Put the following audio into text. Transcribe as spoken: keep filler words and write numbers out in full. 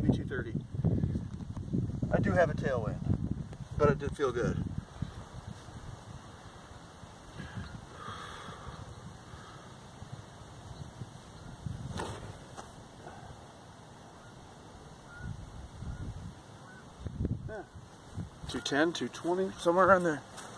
maybe two thirty. I do have a tailwind, but it did feel good. Yeah. two ten, two twenty, somewhere around there.